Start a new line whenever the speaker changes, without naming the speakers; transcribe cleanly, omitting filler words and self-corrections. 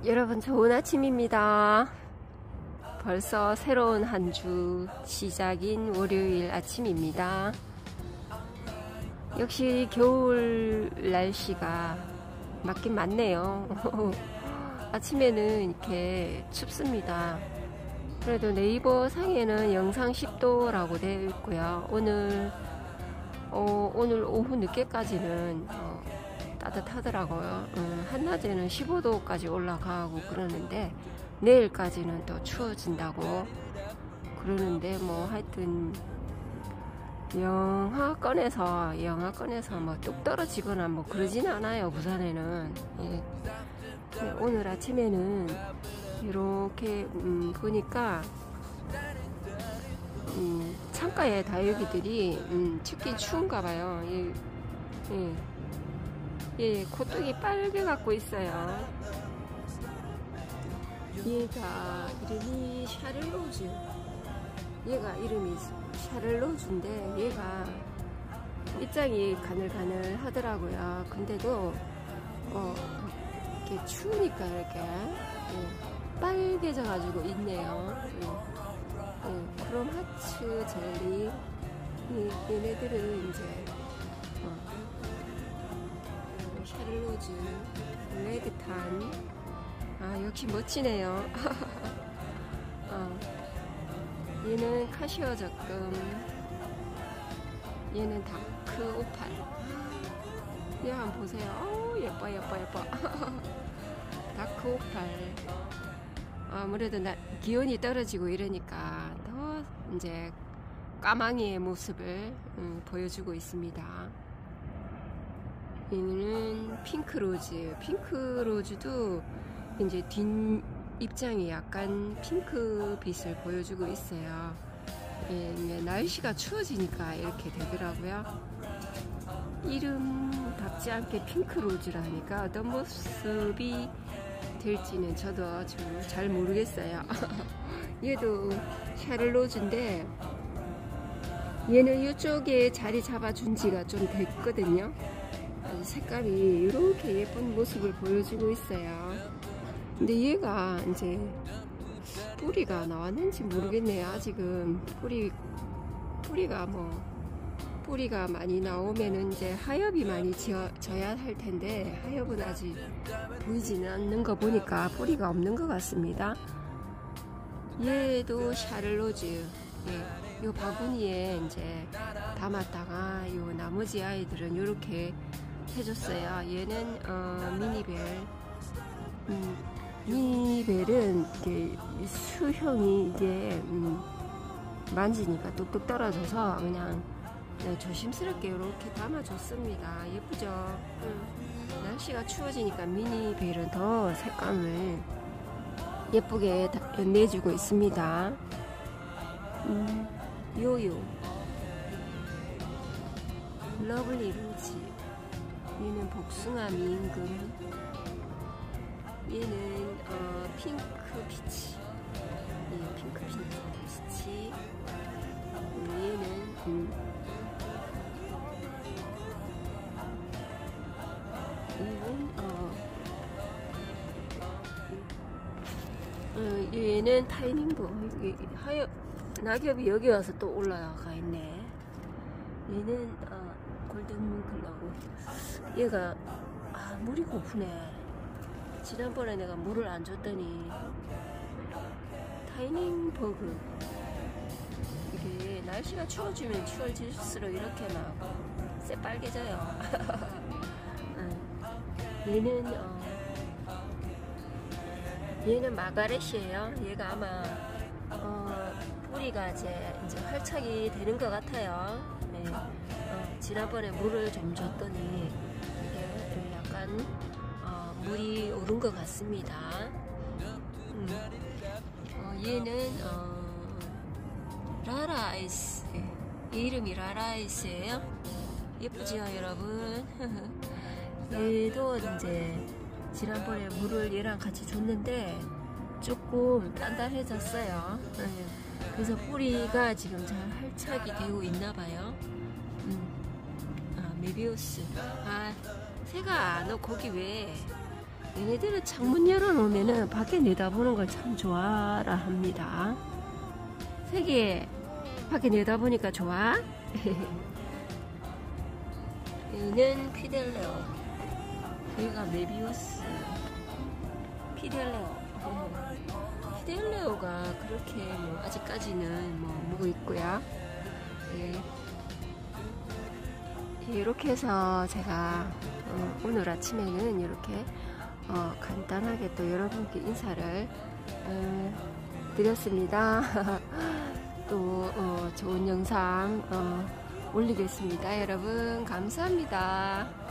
여러분 좋은 아침입니다. 벌써 새로운 한 주 시작인 월요일 아침입니다. 역시 겨울 날씨가 맞긴 맞네요. 아침에는 이렇게 춥습니다. 그래도 네이버 상에는 영상 10도라고 되어 있고요. 오늘 오후 늦게까지는 따뜻하더라고요. 한낮에는 15도까지 올라가고 그러는데 내일까지는 더 추워진다고 그러는데 뭐 하여튼 영하권에서 뭐 뚝 떨어지거나 뭐 그러진 않아요. 부산에는. 예. 오늘 아침에는 이렇게 보니까 창가에 다육이들이 춥긴 추운가 봐요. 예, 코뚝이 빨개 갖고 있어요. 얘가 이름이 샤를로즈. 얘가 이름이 샤를로즈인데 얘가 입장이 가늘가늘 하더라고요. 근데도 이렇게 추우니까 이렇게 빨개져 가지고 있네요. 크롬 하츠 젤리. 얘네들은 이제 샤를로즈 레드탄. 역시 멋지네요. 얘는 카시오 적금. 얘는 다크 오팔. 얘 한번 보세요. 예뻐. 다크 오팔. 아무래도 기온이 떨어지고 이러니까 더 이제 까망이의 모습을 보여주고 있습니다. 얘는 핑크로즈. 핑크로즈도 이제 뒷 입장이 약간 핑크빛을 보여주고 있어요. 예, 날씨가 추워지니까 이렇게 되더라고요. 이름답지 않게 핑크로즈라 하니까 어떤 모습이 될지는 저도 좀 잘 모르겠어요. 얘도 샤를로즈인데 얘는 이쪽에 자리 잡아준 지가 좀 됐거든요. 색깔이 이렇게 예쁜 모습을 보여주고 있어요. 근데 얘가 이제 뿌리가 나왔는지 모르겠네요. 아직은 뿌리가 많이 나오면은 이제 하엽이 많이 져야 할 텐데 하엽은 아직 보이지는 않는 거 보니까 뿌리가 없는 것 같습니다. 얘도 샤를로즈. 예, 요 바구니에 이제 담았다가 요 나머지 아이들은 이렇게 해줬어요. 얘는 미니벨. 미니벨은 이게 수형이 이게 만지니까 뚝뚝 떨어져서 그냥 조심스럽게 이렇게 담아줬습니다. 예쁘죠? 날씨가 추워지니까 미니벨은 더 색감을 예쁘게 내주고 있습니다. 요요 러블리 로즈. 얘는 복숭아 미임금. 얘는 핑크 피치. 핑크 피치. 얘는 얘는 타이닝보. 낙엽이 여기 와서 또 올라가 있네. 얘는 골든 글라고. 얘가 물이 고프네. 지난번에 내가 물을 안 줬더니 타이닝 버그. 이게 날씨가 추워지면 추워질수록 이렇게 막 새빨개져요. 얘는 마가렛이에요. 얘가 아마 뿌리가 이제 활착이 되는 것 같아요. 네. 지난번에 물을 좀 줬더니 이게 약간 물이 오른 것 같습니다. 얘는 라라 아이스. 이름이 라라 아이스예요. 예쁘지요, 여러분? 얘도 이제 지난번에 물을 얘랑 같이 줬는데 조금 단단해졌어요. 그래서 뿌리가 지금 잘 활착이 되고 있나봐요. 메비우스. 새가 너 거기 왜 얘네들은 창문 열어놓으면은 밖에 내다보는 걸 참 좋아라 합니다. 색이 밖에 내다보니까 좋아? 얘는 피델레오, 얘가 메비우스, 피델레오. 피델레오가 그렇게 뭐 아직까지는 뭐 무고 있고요. 예. 이렇게 해서 제가 오늘 아침에는 이렇게 간단하게 또 여러분께 인사를 드렸습니다. 또 좋은 영상 올리겠습니다. 여러분 감사합니다.